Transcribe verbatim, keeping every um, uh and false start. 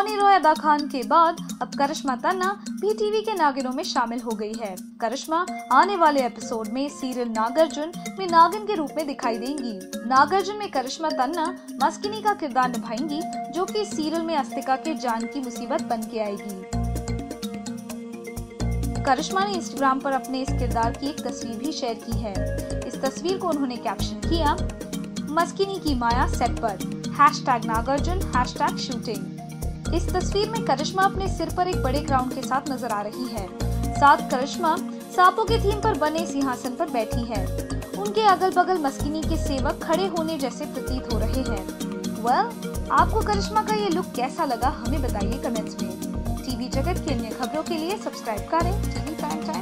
रोनी रोएबा खान के बाद अब करिश्मा तन्ना भी टीवी के नागिनों में शामिल हो गई है। करिश्मा आने वाले एपिसोड में सीरियल नागार्जुन में नागिन के रूप में दिखाई देंगी। नागार्जुन में करिश्मा तन्ना मस्किनी का किरदार निभाएंगी, जो कि सीरियल में अस्तिका के जान की मुसीबत बन के आएगी। करिश्मा ने इंस्टाग्राम पर अपने इस किरदार की एक तस्वीर भी शेयर की है। इस तस्वीर को उन्होंने कैप्शन किया, मस्किनी की माया सेट पर, हैशटैग नागार्जुन, हैशटैग शूटिंग। इस तस्वीर में करिश्मा अपने सिर पर एक बड़े क्राउन के साथ नजर आ रही है। साथ करिश्मा सांपों के थीम पर बने सिंहासन पर बैठी है। उनके अगल बगल मस्किनी के सेवक खड़े होने जैसे प्रतीत हो रहे हैं। वेल, आपको करिश्मा का ये लुक कैसा लगा हमें बताइए कमेंट्स में। टीवी जगत की अन्य खबरों के लिए सब्सक्राइब करें टीवी प्राइम टाइम।